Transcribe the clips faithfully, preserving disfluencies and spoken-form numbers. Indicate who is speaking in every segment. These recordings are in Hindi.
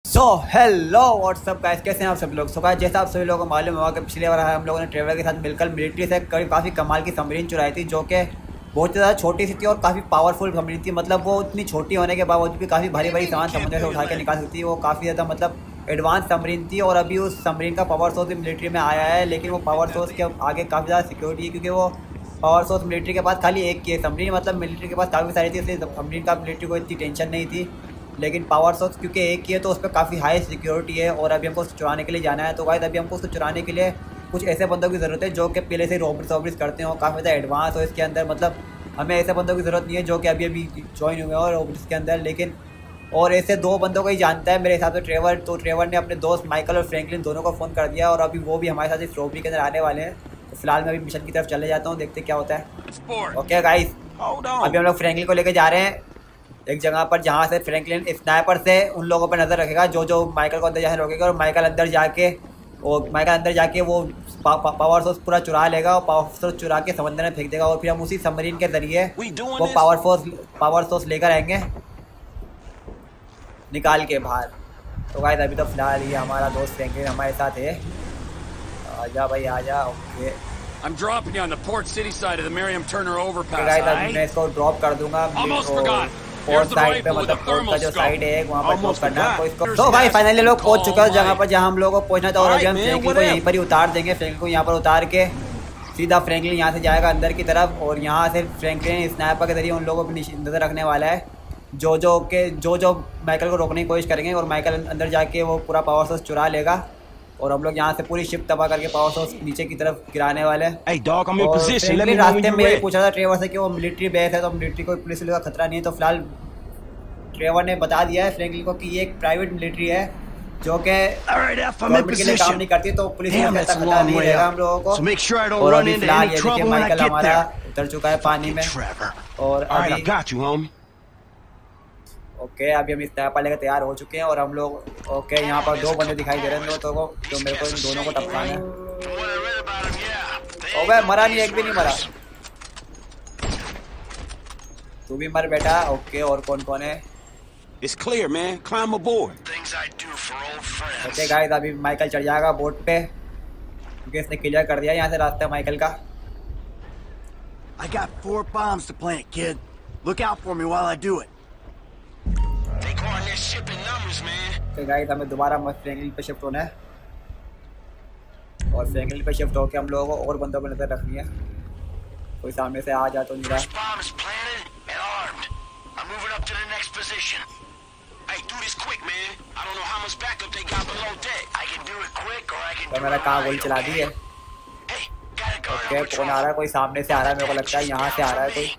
Speaker 1: सो हेलो व्हाट्सअप गाइस, कैसे हैं आप सब लोग। सो गाइस, जैसा आप सभी लोगों को मालूम होगा कि पिछली बार हम लोगों ने ट्रेवलर के साथ मिलकर मिलिट्री से काफ़ी कमाल की सबमरीन चुराई थी, जो कि बहुत ज़्यादा छोटी सी थी और काफ़ी पावरफुल सबमरीन थी। मतलब वो इतनी छोटी होने के बावजूद भी काफ़ी भारी भारी सामान समुद्र से उठा के निकाल सकती थी। वो काफ़ी ज़्यादा मतलब एडवांस सबमरीन थी और अभी उस सबमरीन का पावर सोर्स भी मिलिट्री में आया है, लेकिन वो पावर सोर्स के आगे काफ़ी ज़्यादा सिक्योरिटी है, क्योंकि वो पावर सोर्स मिलिट्री के पास खाली एक की है। सबमरीन मतलब मिलिट्री के पास काफ़ी सारी थी, इसलिए सबमरीन का मिलिट्री को इतनी टेंशन नहीं थी, लेकिन पावर सोर्स क्योंकि एक ही है तो उस पर काफ़ी हाई सिक्योरिटी है और अभी हमको उसको चुराने के लिए जाना है। तो गाइस, अभी हमको उसको चुराने के लिए कुछ ऐसे बंदों की ज़रूरत है जो कि पहले से रॉबर्स वॉबर्स करते हो, काफ़ी ज़्यादा एडवांस हो इसके अंदर। मतलब हमें ऐसे बंदों की ज़रूरत नहीं है जो कि अभी अभी ज्वाइन हुए हैं और रॉबर्स के अंदर, लेकिन और ऐसे दो बंदों को ही जानता है मेरे हिसाब से, ट्रेवर। तो ट्रेवर ने अपने दोस्त माइकल और फ्रैंकलिन दोनों को फ़ोन कर दिया और अभी वो भी हमारे साथ इस रॉबरी के अंदर आने वाले हैं। तो फिलहाल मैं अभी मिशन की तरफ चले जाता हूँ, देखते क्या होता है। ओके गाइस, अभी हम लोग फ्रैंकलिन को लेकर जा रहे हैं एक जगह पर, जहाँ से फ्रैंकलिन स्नाइपर से उन लोगों पर नज़र रखेगा जो जो माइकल को अंदर जाने रोकेगा, और माइकल अंदर जाके और माइकल अंदर जाके वो पा, पा, पावर सोर्स पूरा चुरा लेगा और पावर सोर्स चुरा के समंदर में फेंक देगा, और फिर हम उसी सबमरीन के ज़रिए वो पावर फोर्स पावर सोर्स लेकर आएंगे निकाल के बाहर। तो गाइस, अभी तो फिलहाल ये हमारा दोस्त फ्रैंकलिन हमारे साथ है। आजा भाई आजा। Okay
Speaker 2: I'm dropping you on the Port City side of the Miriam Turner overpass.
Speaker 1: Guys, अभी मैं इसको ड्रॉप कर दूंगा पोर्ट साइड पे, मतलब पोर्ट का जो साइड है वहाँ पर ड्रॉप करना है इसको। तो भाई फाइनली लोग पहुंच चुके हैं जगह पर जहाँ हम लोगों को पहुंचना था, और अभी हम फ्रैंकलिन को यहीं पर ही उतार देंगे। फ्रैंकलिन को यहाँ पर उतार के सीधा फ्रैंकलिन यहाँ से जाएगा अंदर की तरफ, और यहाँ से फ्रैंकलिन स्नाइपर के जरिए उन लोगों पर नजर रखने वाला है जो जो के जो जो माइकल को रोकने की कोशिश करेंगे, और माइकल अंदर जाके वो पूरा पावर सोर्स चुरा लेगा और हम लोग यहाँ से पूरी शिप तबाह करके पावर सोर्स नीचे की तरफ गिराने वाले हैं।
Speaker 3: Hey dog, I'm in position. Let me know when
Speaker 1: रास्ते
Speaker 3: you're
Speaker 1: में
Speaker 3: ready.
Speaker 1: पूछा था ट्रेवर से कि वो मिलिट्री बेस है, तो मिलिट्री को पुलिस का खतरा नहीं है। तो फिलहाल ट्रेवर ने बता दिया है फ्रैंकलिन को कि ये एक प्राइवेट मिलिट्री है जो कि गवर्नमेंट के लिए काम नहीं करती, तो पुलिस को ऐसा खतरा नहीं रहेगा हम लोगों को।
Speaker 3: So make sure I don't
Speaker 1: और
Speaker 3: run
Speaker 1: अभी
Speaker 3: into
Speaker 1: फिलहाल
Speaker 3: any
Speaker 1: ये
Speaker 3: trouble
Speaker 1: देखिए
Speaker 3: when I
Speaker 1: माइकल
Speaker 3: get
Speaker 1: हमारा
Speaker 3: there.
Speaker 1: उतर चुका है पानी में,
Speaker 3: Trevor.
Speaker 1: और
Speaker 3: All right, I
Speaker 1: अभी
Speaker 3: got you, homie.
Speaker 1: ओके अभी हम इस स्नाइपर लेकर तैयार हो चुके हैं, और हम लोग ओके यहाँ पर दो बंदे दिखाई दे रहे हैं दोस्तों को, तो मेरे को इन दोनों को टपकाना है। ओबे मरा नहीं, एक भी नहीं मरा। तू भी मर बेटा। ओके, और कौन कौन है?
Speaker 3: It's clear, man. Climb aboard.
Speaker 1: Okay guys, अभी माइकल चढ़ जाएगा बोट पे क्योंकि इसने क्लियर कर दिया यहाँ से रास्ता माइकल का।
Speaker 4: I got four bombs to plant, kid. Look out for me while I do it.
Speaker 1: तो गाइस, हमें दोबारा फ्रैंकलिन पे शिफ्ट होना है, और फ्रैंकलिन पे शिफ्ट होकर हम लोगों को और बंदों पर नजर रखनी है, कोई सामने से आ जा तो नहीं रहा। तो मेरा कहाँ गोली चला दी है। ओके, कौन आ रहा है? कोई सामने से आ रहा है, मेरे को लगता है यहाँ से आ रहा है कोई।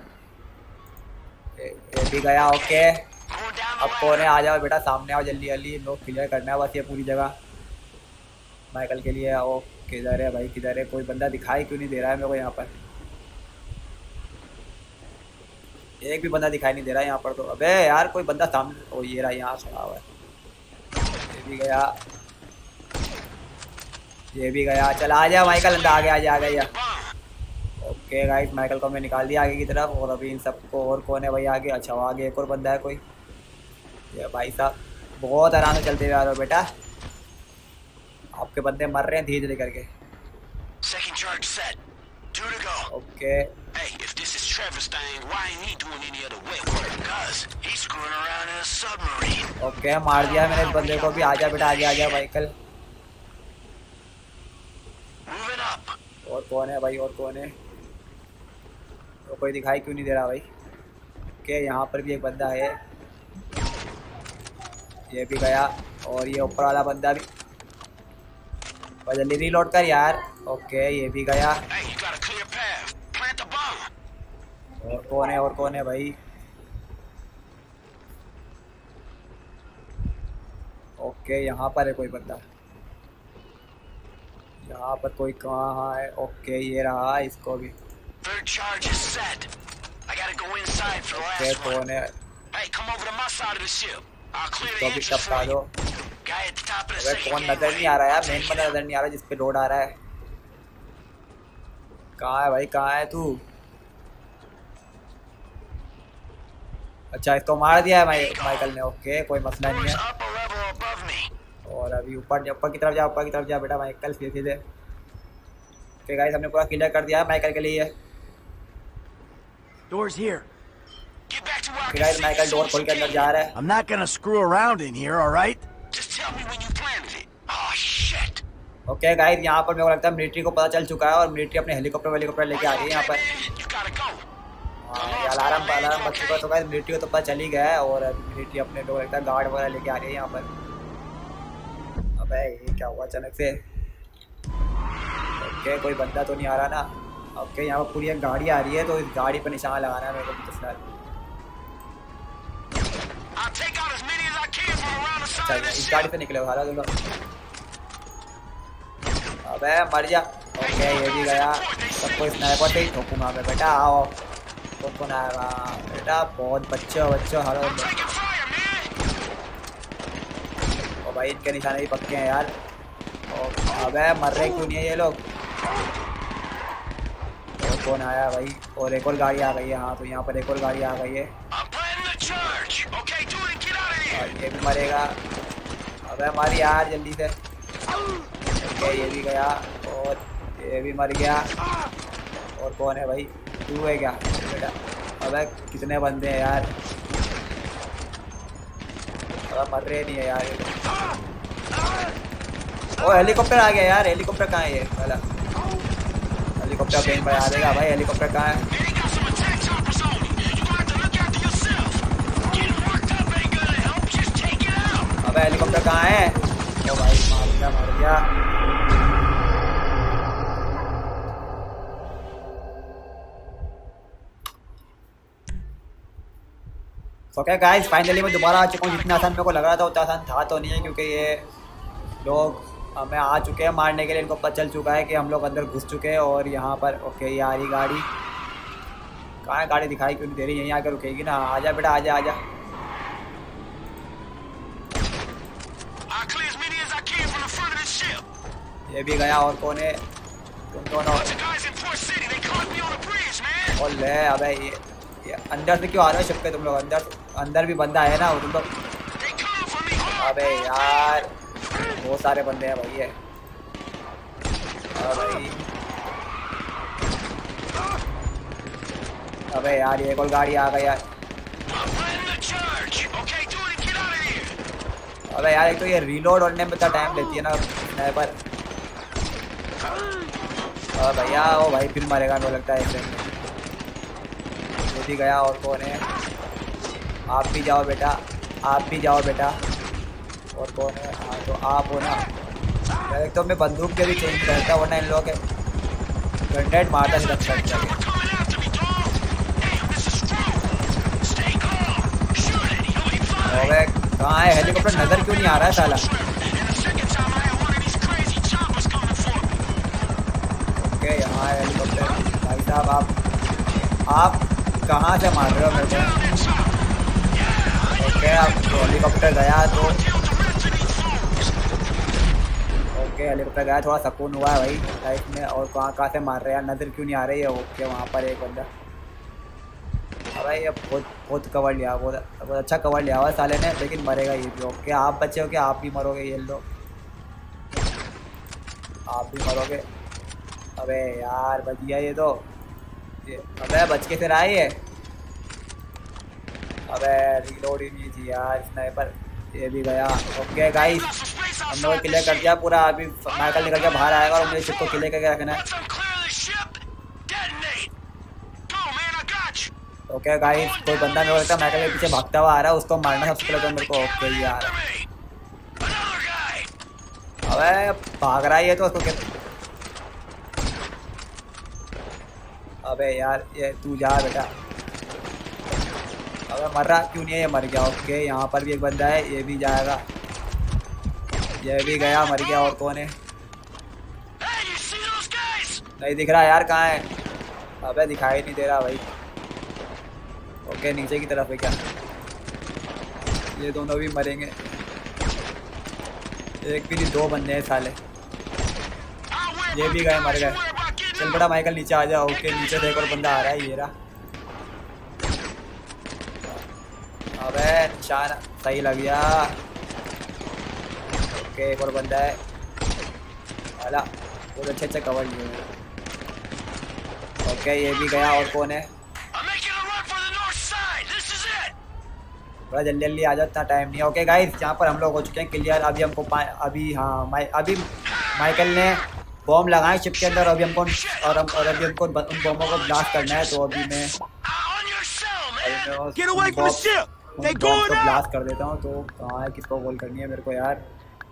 Speaker 1: ये भी गया। ओके, अब कौन है? आ जाओ बेटा, सामने आओ जल्दी जल्दी, लोग क्लियर करना है बस ये पूरी जगह माइकल के लिए। ओ किधर है भाई, किधर है? कोई बंदा दिखाई क्यों नहीं दे रहा है मेरे को यहाँ पर? एक भी बंदा दिखाई नहीं दे रहा है यहाँ पर। तो अबे यार, कोई बंदा सामने, ओ ये रहा, यहाँ खड़ा हुआ है। ये भी गया, ये भी गया। चल आ जा माइकल, अंदर आ गया, आ जा आ गया। ओके गाइस, माइकल को मैं निकाल दिया आगे की तरफ, और अभी इन सबको, और कौन है भाई आगे? अच्छा, वो आगे एक और बंदा है कोई। ये भाई साहब बहुत आराम से चलते हुए आ रहे हो बेटा, आपके बंदे मर रहे हैं धीरे धीरे करके। ओके ओके, मार दिया मैंने इस बंदे को भी। आजा बेटा, आगे आजा माइकल। और कौन है भाई, और कौन है? तो कोई दिखाई क्यों नहीं दे रहा भाई? ओके, यहाँ पर भी एक बंदा है, ये भी गया, और ये ऊपर वाला बंदा भी। जल्दी रीलोड कर यार। ओके, ये भी गया। और कौन है, और कौन है भाई? ओके, यहाँ पर है कोई बंदा, यहाँ पर कोई कहाँ है? ओके, ये रहा, इसको भी। ओके, कौन है? तो भी टपका दो। अबे कौन नजर नहीं आ रहा यार? मेन बंदा नजर नहीं आ रहा जिसपे लोड आ रहा है। कहाँ है भाई, कहाँ है तू? अच्छा, इसको मार दिया है माइ, माइकल ने। ओके, कोई मसला नहीं है। और अभी ऊपर ऊपर की तरफ जा, ऊपर की तरफ जा बेटा माइकल, सीधे सीधे। ओके गाइस, हमने पूरा क्लियर कर दिया है माइकल के लिए।
Speaker 4: Door's here.
Speaker 2: Get back to where I
Speaker 1: okay
Speaker 2: can
Speaker 1: guys,
Speaker 2: see
Speaker 1: Michael
Speaker 2: this
Speaker 1: door खोल के अंदर जा रहा है।
Speaker 4: I'm not gonna screw around in here, all right?
Speaker 2: Just tell me when you planted it. Oh shit.
Speaker 1: Okay guys, यहाँ पर मेरे को लगता है मिलिट्री को पता चल चुका है और मिलिट्री अपने हेलीकॉप्टर हेलीकॉप्टर लेके आ रही है यहाँ पर।
Speaker 2: You gotta go.
Speaker 1: हाँ, ये अलार्म अलार्म बच चुका है, तो गाइस मिलिट्री को तो पता चल ही गया है और मिलिट्री अपने लोग लगता है गार्ड वगैरह लेके आ रही है यहाँ पर। अबे ये क्या हुआ अचानक से? ओके कोई बंदा तो नहीं आ रहा ना। ओके यहाँ पर पूरी एक गाड़ी आ रही है, तो इस गाड़ी पर निशान लगाना है मेरे को तो फिलहाल।
Speaker 2: I'll take out as many as I can from around the side
Speaker 1: चल
Speaker 2: of this
Speaker 1: इस
Speaker 2: ship.
Speaker 1: गाड़ी से निकले हारा तुम लोग। अबे मर जा। ओके ये भी गया, सबको स्नाइपर से ही ठोकूंगा मैं बेटा। आओ कौन कौन आएगा बेटा? बहुत बच्चे बच्चे हारो।
Speaker 2: I'm taking fire, man.
Speaker 1: ओ भाई इनके निशाने भी पक्के हैं यार। ओ अबे मर रहे क्यों नहीं है ये लोग? और कौन आया भाई? और एक और गाड़ी आ गई है। हाँ तो यहाँ पर एक और गाड़ी आ गई है
Speaker 2: I'm planting the charge. Okay, do it. Get out of here.
Speaker 1: और ये भी मरेगा। अबे मर यार जल्दी से। ओके ये भी गया और ये भी मर गया। और कौन है भाई? तू है क्या बेटा? अबे कितने बंदे हैं यार? अबे मर रहे नहीं है यार ये लोग। ओ हेलीकॉप्टर आ गया यार। हेलीकॉप्टर कहाँ है ये वाला? हेलीकॉप्टर प्लेन पर आ देगा भाई। हेलीकॉप्टर कहाँ है?
Speaker 2: Man, he got some attack choppers on him. You gonna have to look after yourself. Getting worked up ain't gonna help. Just take it out.
Speaker 1: अबे हेलीकॉप्टर कहाँ है? ओ भाई मार गया मार गया। ओके गाइस, फाइनली मैं दोबारा आ चुका हूँ। जितना आसान मेरे को लग रहा था उतना आसान था तो नहीं है, क्योंकि ये लोग हमें आ चुके हैं मारने के लिए। इनको पता चल चुका है कि हम लोग अंदर घुस चुके हैं और यहाँ पर। ओके ये आ रही गाड़ी। कहाँ है गाड़ी? दिखाई क्यों नहीं दे रही? यहीं आकर रुकेगी ना। आजा बेटा आजा आजा।
Speaker 2: I'll clear as many as I can from the front of this ship.
Speaker 1: ये भी गया। और कौन है? तुम दोनों।
Speaker 2: Bunch of guys in Port City. They caught me on the bridge, man.
Speaker 1: और ले अबे ये, ये अंदर से क्यों आ रहे हो शिप पे तुम लोग? अंदर अंदर भी बंदा है ना तुम लोग।
Speaker 2: They coming for me hard.
Speaker 1: अबे यार बहुत सारे बंदे हैं भाई ये। हाँ भाई। अबे यार ये एक और गाड़ी आ गई यार।
Speaker 2: I'm planting the charge. Okay, do it and get out of here.
Speaker 1: अबे यार एक तो ये रीलोड होने में इतना टाइम लेती है ना स्नाइपर। अबे भैया ओ भाई फिर मरेगा मुझे लगता है इसमें। ये भी गया। और कौन है? आप भी जाओ बेटा, आप भी जाओ बेटा। और कौन है? हाँ तो आप हो ना। यार एक तो मैं बंदूक के भी चेंज करता, वरना इन लोगों के ग्रेनेड मारता नहीं लगता है।
Speaker 2: Coming after me, dog. Hey, this is Strong. Stay calm. Shoot it. You'll be fine.
Speaker 1: अबे कहाँ है हेलीकॉप्टर? नजर क्यों नहीं आ रहा है साला?
Speaker 2: And the second time I had one of these crazy choppers coming for me.
Speaker 1: Okay यहाँ है हेलीकॉप्टर। भाई साहब आप आप कहाँ से मार रहे हो मेरे को? ओके अब हेलीकॉप्टर गया तो ओके हेलीकॉप्टर गया, थोड़ा सुकून हुआ है भाई लाइफ में। और कहाँ कहाँ से मार रहे हैं? नजर क्यों नहीं आ रही है? ओके वहाँ पर एक बंदा। अरे ये बहुत बहुत कवर लिया, बहुत बहुत अच्छा कवर लिया हुआ साले ने, लेकिन मरेगा ये भी। ओके आप बचे हो क्या? आप भी मरोगे ये लो, आप भी मरोगे। अबे यार बच गया ये तो। ये अबे बच के फिर आए ये। अबे रिलोड ही नहीं थी यार स्नाइपर। ये भी गया। ओके गाइस हम लोग क्लियर कर दिया पूरा। अभी माइकल निकल के बाहर आएगा और मुझे शिप को क्लियर करके रखना है। ओके गाइस कोई बंदा मेरे को लगता है माइकल के पीछे भागता हुआ आ रहा है, उसको मारना सबसे पहले तो मेरे को। ओके यार अबे भाग रहा है ये तो, उसको क्या? अबे यार ये तू जा बेटा। अबे मर रहा क्यों नहीं है? ये मर गया। ओके यहाँ पर भी एक बंदा है, ये भी जाएगा। ये भी गया, मर गया। और कौन है? नहीं दिख रहा यार, कहाँ है? अबे दिखाई नहीं दे रहा भाई। ओके नीचे की तरफ है क्या? ये दोनों भी मरेंगे। एक भी नहीं, दो बंदे हैं साले। ये भी गए, मर गए। चल बड़ा माइकल नीचे आ जाओ। ओके नीचे से एक और बंदा आ रहा है, ये रहा। अबे निशान सही लग गया। ओके ओके एक और बंदा है वाला, बहुत अच्छे अच्छे कवर लिए हैं। ओके ये भी गया, और कौन है?
Speaker 2: I'm making a run for the north side. This is it.
Speaker 1: थोड़ा जल्दी जल्दी आ जाओ, इतना टाइम नहीं है। ओके गाइस यहाँ पर हम लोग हो चुके हैं क्लियर। अभी हमको अभी हाँ माइ अभी माइकल ने बॉम्ब लगाए शिप के अंदर, अभी हमको और हम और अभी हमको उन बॉम्बों को ब्लास्ट करना है। तो अभी मैं
Speaker 2: On your cell, man.
Speaker 3: Get away from the ship! They
Speaker 1: bomb
Speaker 3: going
Speaker 1: को
Speaker 3: up!
Speaker 1: ब्लास्ट कर देता हूँ। तो कहाँ है, किसको कॉल करनी है मेरे को यार?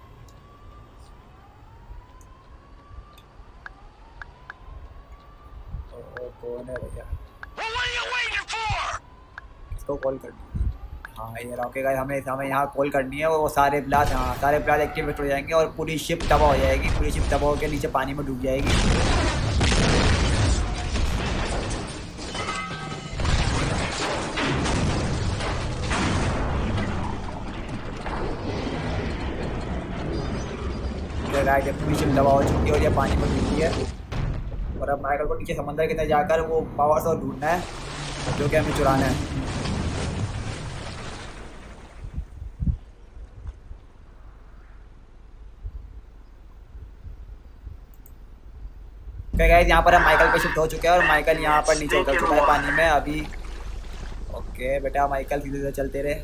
Speaker 1: ओ, कौन है भैया?
Speaker 2: Well, what are you waiting for?
Speaker 1: किसको कॉल करनी है? हाँ ये रॉकेगा, हमें हमें यहाँ कॉल करनी है। और वो सारे ब्लास्ट, हाँ सारे ब्लास्ट एक्टिवेट हो जाएंगे और पूरी शिप तबाह हो जाएगी। पूरी शिप तबाह होकर नीचे पानी में डूब जाएगी। जब पूरी शिप तबाह हो चुकी है और ये पानी में डूबी है, और अब माइकल को नीचे समंदर के अंदर जाकर वो पावर सोर्स ढूंढना है जो कि हमें चुराना है। गाइस यहाँ पर हम माइकल पे शिफ्ट हो चुके हैं और माइकल यहाँ पर नीचे उतर चुका है पानी में अभी। ओके बेटा माइकल सीधे सीधे चलते रहे।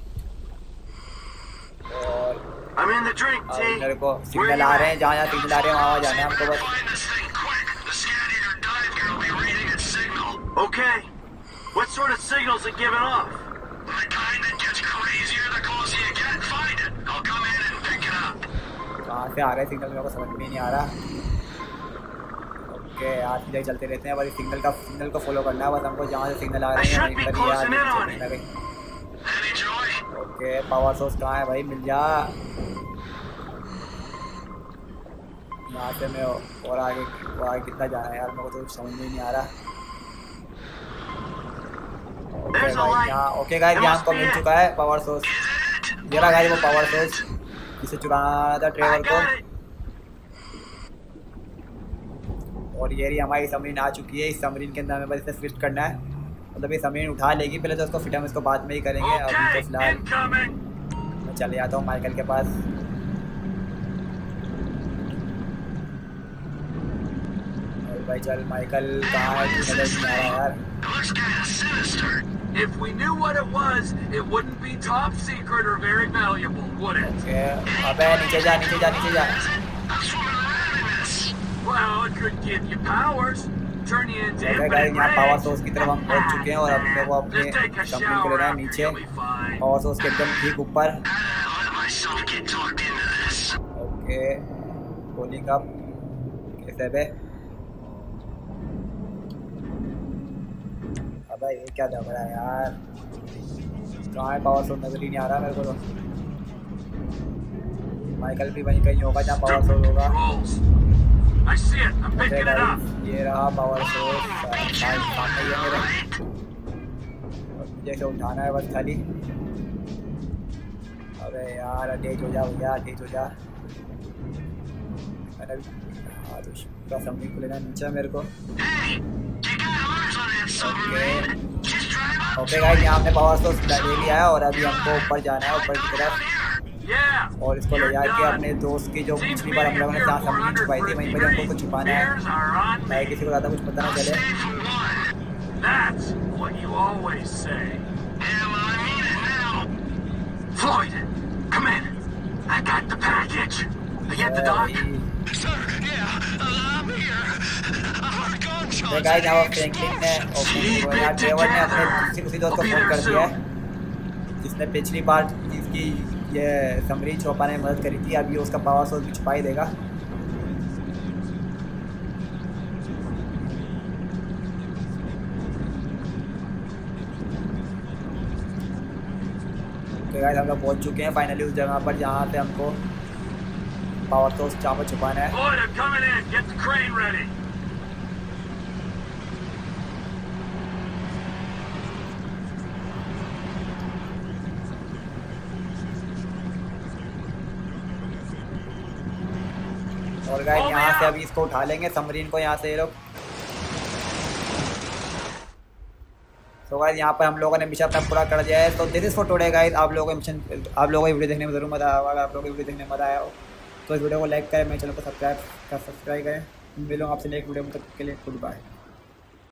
Speaker 1: और
Speaker 4: I'm in the drink,
Speaker 1: अब
Speaker 4: T.
Speaker 1: मेरे को सिग्नल आ रहे हैं, जहाँ जहाँ सिग्नल आ रहे हैं वहाँ वहाँ जाना है हमको बस।
Speaker 2: Find this thing quick. The scan eater dive gear will be reading its signal.
Speaker 4: Okay. What sort of signals it giving off?
Speaker 2: The kind that gets crazier the closer you get. Find it. I'll come in and pick it up.
Speaker 1: कहाँ से आ रहे हैं सिग्नल, मेरे को समझ में नहीं आ रहा। ओके यार सीधे चलते रहते हैं, बस सिग्नल का सिग्नल को फॉलो करना है बस हमको। जहाँ से सिग्नल आ रहे हैं वहीं पर यार कहीं ना कहीं।
Speaker 2: Any joy?
Speaker 1: Okay power source कहाँ है भाई, मिल जा। यहाँ से मैं और आगे और आगे कितना जाना है यार, मेरे को तो समझ में नहीं आ रहा। ओके भाई यहाँ ओके गाइस यहाँ हमको मिल चुका है पावर सोर्स। ये रहा गाइस वो पावर सोर्स जिसे चुराना था ट्रेवर को। और ये रही हमारी सबमरीन आ चुकी है। इस सबमरीन के अंदर हमें बस इसे फिट करना है, मतलब ये सबमरीन उठा लेगी पहले, तो उसको फिट हम इसको बाद में ही करेंगे। अभी
Speaker 4: Okay,
Speaker 1: तो फिलहाल
Speaker 4: incoming.
Speaker 1: मैं चले जाता हूँ माइकल के पास। और भाई चल माइकल कहाँ है, तू नजर नहीं आ रहा यार।
Speaker 2: Looks kind of sinister.
Speaker 5: If we knew what it was, it wouldn't be top secret or very valuable, would it?
Speaker 1: Okay अबे नीचे जा नीचे जा नीचे जा।
Speaker 2: I'm swimming around in this.
Speaker 5: Well, it could give you powers, turn you into
Speaker 1: okay guys
Speaker 5: infinite
Speaker 1: यहाँ पावर
Speaker 5: range.
Speaker 1: सोर्स की तरफ हम पहुँच चुके हैं और अब मेरे को अपने
Speaker 5: Just take a
Speaker 1: कंपनी को
Speaker 5: shower
Speaker 1: लेना है
Speaker 5: after,
Speaker 1: नीचे।
Speaker 5: you'll be fine.
Speaker 1: Power source के एकदम ठीक ऊपर।
Speaker 2: How did I let myself get talked into this?
Speaker 1: Okay bowling up कैसे बे? अबे ये क्या दब रहा है यार, कहाँ है पावर सोर्स, नजर ही नहीं आ रहा मेरे को तो। माइकल भी वहीं कहीं होगा जहाँ पावर सोर्स होगा।
Speaker 5: Controls. I see it. I'm
Speaker 1: okay
Speaker 5: picking it up.
Speaker 1: Guys ये रहा पावर सोर्स, सामने ही है मेरे। और मुझे इसे उठाना है बस खाली। अबे यार तेज हो जा भैया, तेज हो जा। मैंने हाँ तो पूरा सबमिट को लेना नीचे मेरे को।
Speaker 2: Hey, you got ours on that submarine. Just drive up
Speaker 1: okay guys यहाँ हमने पावर सोर्स ले लिया है और अभी हमको ऊपर जाना है, ऊपर की तरफ।
Speaker 5: Yeah.
Speaker 1: और इसको ले
Speaker 5: You're
Speaker 1: जाके
Speaker 5: done.
Speaker 1: अपने दोस्त की जो
Speaker 5: Seems
Speaker 1: पिछली बार हम लोगों ने जहाँ सबमरीन
Speaker 5: being
Speaker 1: छुपाई थी वहीं पर हमको कुछ छुपाना है,
Speaker 5: Spears are on
Speaker 1: ताकि
Speaker 5: me.
Speaker 1: किसी को ज़्यादा कुछ पता ना चले।
Speaker 2: stay for one.
Speaker 5: That's what you always say.
Speaker 2: Yeah, well, I mean it now.
Speaker 5: Floyd, come in. I got the package. I get the doc.
Speaker 2: Sir, yeah, I'm here. I heard gunshots.
Speaker 1: तो गाइस यहाँ फ्रैंकलिन ने और यहाँ ट्रेवर ने अपने किसी उसी दोस्त को फोन कर दिया है जिसने पिछली बार जिसकी ये सबमरीन छुपाने में मदद करी थी। अभी उसका पावर सोर्स भी छुपा ही देगा। तो गाइस हम लोग पहुंच चुके हैं फाइनली उस जगह पर जहाँ पे हमको पावर सोर्स जहाँ पर छुपाना है।
Speaker 5: Floyd, I'm coming in. Get the crane ready.
Speaker 1: और गाइस यहाँ से अभी इसको उठा लेंगे सबमरीन को यहाँ से ये लोग। तो गाइस यहाँ पर हम लोगों ने मिशन अपना पूरा कर दिया है। तो this is for today guys. आप लोगों को मिशन आप लोगों को वीडियो देखने में जरूर मजा आया होगा। आप लोगों को वीडियो देखने में मजा आया हो तो इस वीडियो को लाइक करें, मेरे चैनल को सब्सक्राइब सब्सक्राइब करें। मिलूंगा आपसे नेक्स्ट वीडियो में, तब के लिए गुड बाय।